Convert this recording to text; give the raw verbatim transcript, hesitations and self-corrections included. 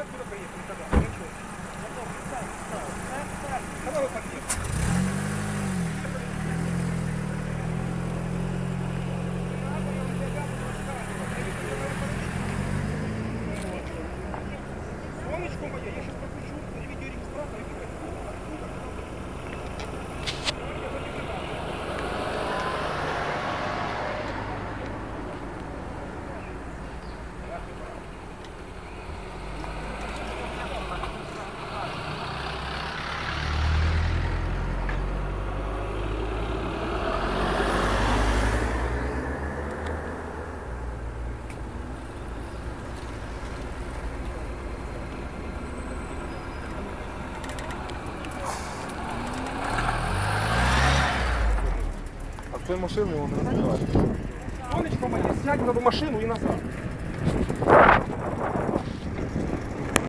откуда приехали? Когда? Ну что? Когда вы подъехали? Сонечко моя, я сейчас пропущу на видеорегистратор и покажу. Той машини його не розбиває. Сонечко моє, сядь на машину и назад.